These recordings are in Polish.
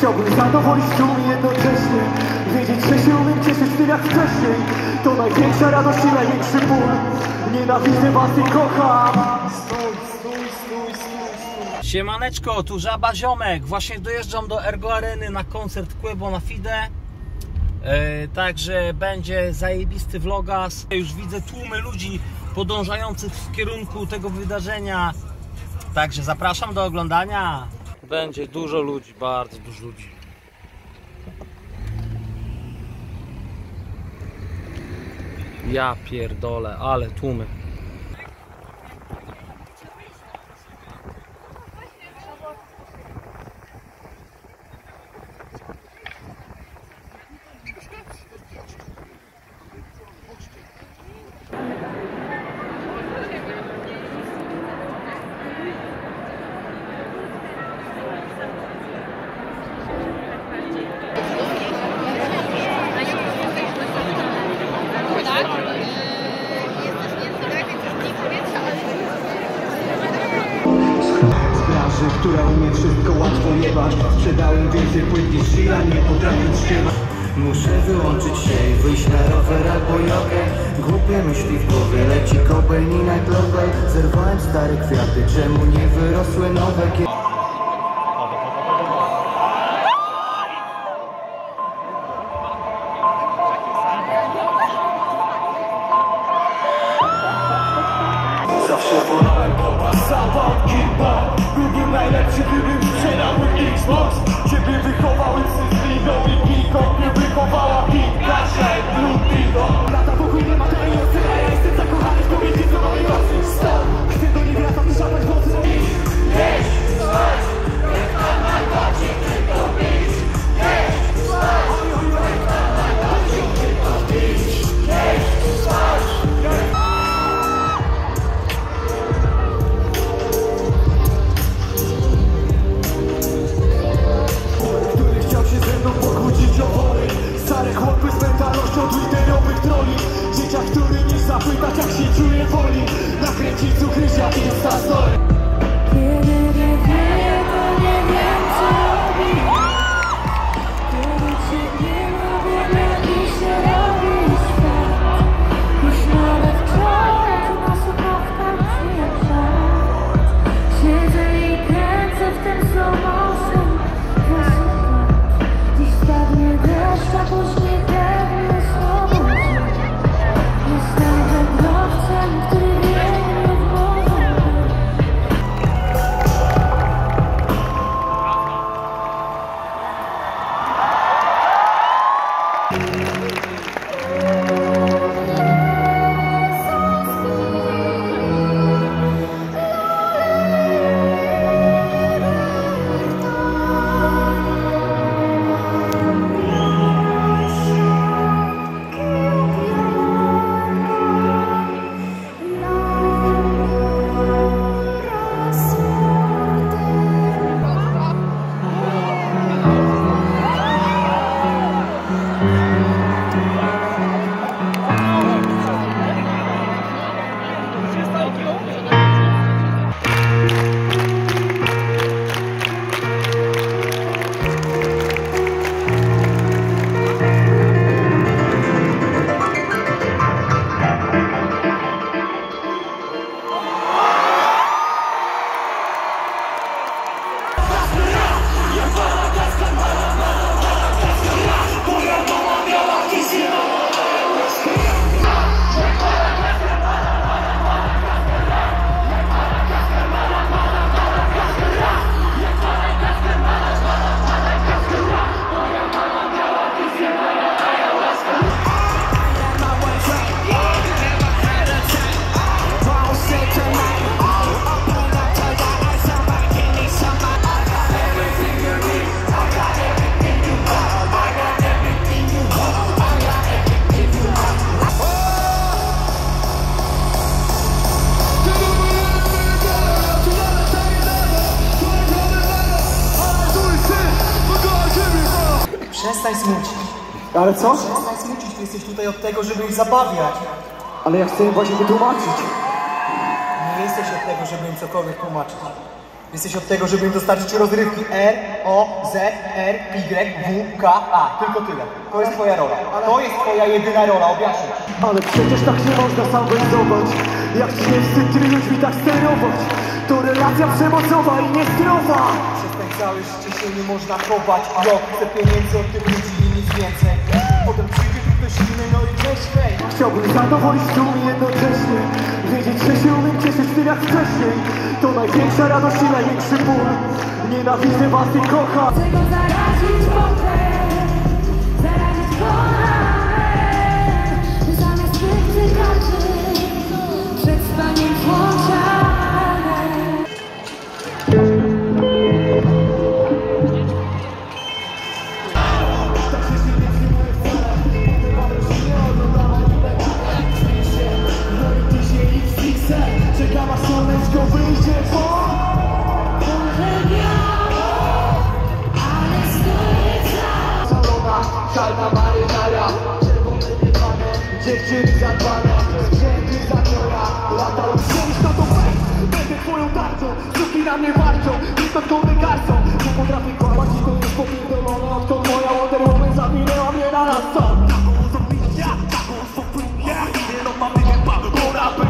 Chciałbym zadowolić tłum jednocześnie, wiedzieć, że się umiem cieszyć tym jak wcześniej. To największa radość i największy ból. Nienawidzę was i kocham. Siemaneczko, tu Żaba Ziomek. Właśnie dojeżdżam do Ergo Areny na koncert Quebo na Fide. Także będzie zajebisty vlogas. Już widzę tłumy ludzi podążających w kierunku tego wydarzenia. Także zapraszam do oglądania. Będzie dużo ludzi, bardzo dużo ludzi. Ja pierdolę, ale tłumy. Która umie wszystko łatwo jebać. Sprzedałem więcej płyt niż ja, nie potrafię śpiewać. Muszę wyłączyć się i wyjść na rower albo jogę. Głupie myśli w głowie, leci Cobain i Night Lover. Zerwałem stare kwiaty, czemu nie wyrosły nowe? Zawsze wolałem popa, zawał, kipa. Byłbym najlepszy, gdybym sprzedał Xbox. Ciebie wychowały psy i Kiko. Mnie wychowała Kit, Kasia i Blue Dido. Lata wokół nie ma tej nocy, a ja jestem zakochany w kobiecie z mojej nocy. Stop, chcę do niej wracać i szapać mocy. Jeść, spać, niech tam na kocie tylko bić. Jeść, spać, niech tam na kocie tylko bić. Jeść, spać. Stare chłopy z mentalnością twitterowych troli. Dzieciak, który nie zapytać jak się czuje woli. Nakręcić cukrysia i Instastory. Kiedy nie wie, to nie wiem co robi. Kiedy cię nie lubię, lepiej się robi świat. Już nawet wczoraj na słuchawkach przyjeżdżam. Siedzę i kręcę w ten slow motion. Dziś spadnie deszcz, a później pewnie znowu. Jestem wędrowcem, który biegnie w morzu. Przestań smucić. Ale co? Przestań smucić, ty jesteś tutaj od tego, żeby ich zabawiać. Ale ja chcę im właśnie wytłumaczyć. Nie jesteś od tego, żeby im cokolwiek tłumaczyć. Jesteś od tego, żeby im dostarczyć rozrywki R-O-Z-R-Y-W-K-A. Tylko tyle. To jest twoja rola. To jest twoja jedyna rola, objaśnię. Ale przecież tak nie można samobojzować. Jak ci nie wstyd tymi ludźmi tak sterować. To relacja przemocowa i niezdrowa. Przez ten cały życie się nie można chować. Chcę pieniędzy od tych ludzi i nic więcej. Potem przyjdzie tu ktoś inny, no i cześć, hej. Chciałbym zadowolić tłum i jednocześnie wiedzieć, że się umiem cieszyć tym jak wcześniej. To największa radość i największy ból. Nienawidzę was i kocham. Chcę go zarazić potem, zarazić kochanem. Zamiast tych cykaczy, przed spaniem włączanem. Czekam aż słoneczko wyjdzie, bo salona, czarna marynara, czerwone dywane, dziewczyny zadbane, sprzęty zabiora, lata usiąść na to weź, będę twoją tarczą, suki na mnie warczą, wyskoczone garcą, nie potrafię kłamać i to jest popierdolone, odkąd moja Wonder Woman zawinęła mnie na nas co? Taką osobiście, taką osobiście, nie no mamy nie ma, bo rapem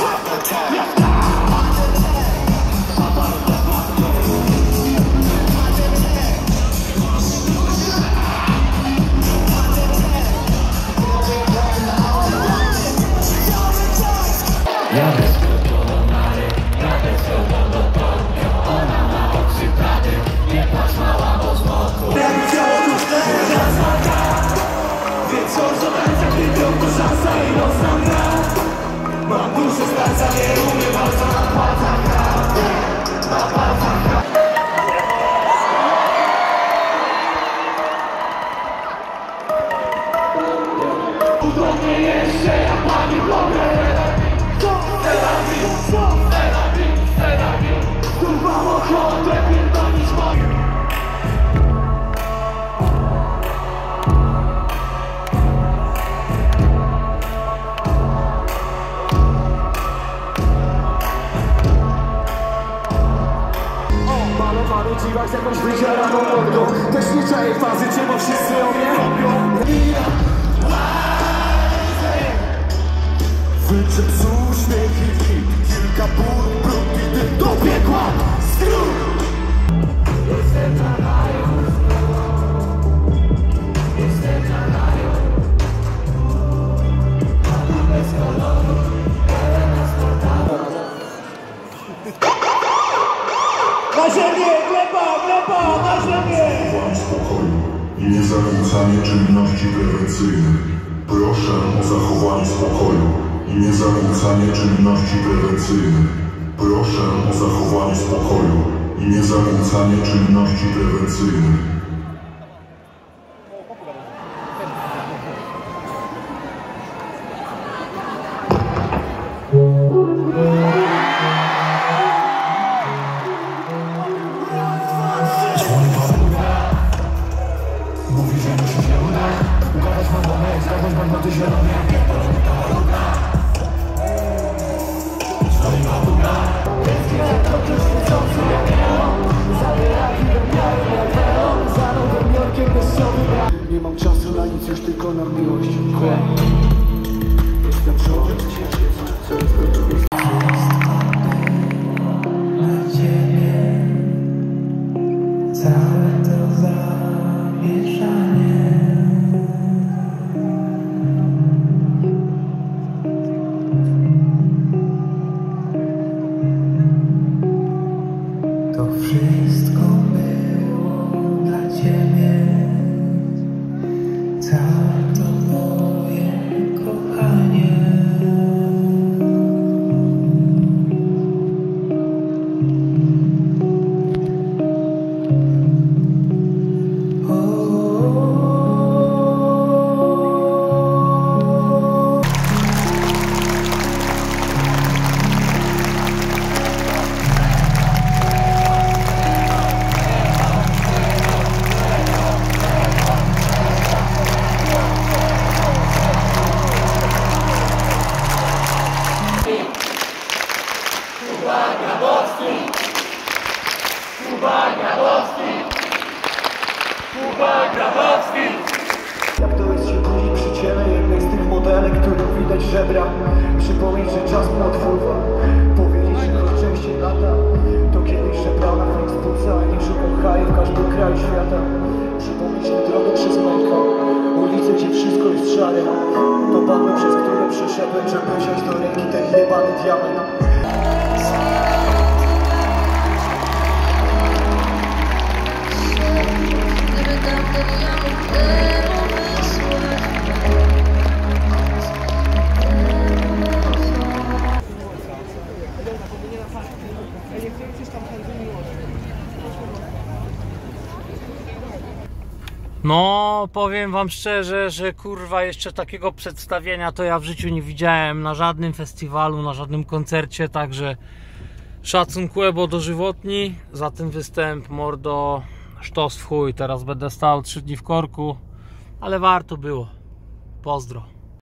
z jakąś wydzielaną mordą. Też nie czaję fazy, czemu wszyscy o mnie robią. Wyczep z uśmiech i hit, kilka ból, brud i dym do piekła. Skrót! Jestem na raju. Jestem na raju. Pana bez koloru, pełna sportalu. Na ziemię! Gleba! Na ziemię! Zachowanie spokoju i niezakłócanie czynności prewencyjnych. Proszę o zachowanie spokoju i niezakłócanie czynności prewencyjnych. Proszę o zachowanie spokoju i niezakłócanie czynności prewencyjnych. Nie mam czasu na nic, już tylko na miłość. Jestem człowiek, co jest gotowy. Na ciebie całe to zamieszanie. To wszystko było dla ciebie. Całe to moje ale którym widać żebra. Przypomnieć, że czas mu odpływa. Powiedzieć, że choć częściej lata, to kiedyś żebrał na Facebooka, a nie szukał kraju w każdym kraju świata. Przypomnieć tę drogę przez mękę, ulicę, gdzie wszystko jest szare. To bagno, przez które przeszedłem, żeby wziąć do ręki ten jebany diament. No, powiem wam szczerze, że kurwa jeszcze takiego przedstawienia to ja w życiu nie widziałem na żadnym festiwalu, na żadnym koncercie, także szacun Quebo dożywotni za ten występ, mordo, sztos w chuj, teraz będę stał 3 dni w korku, ale warto było, pozdro.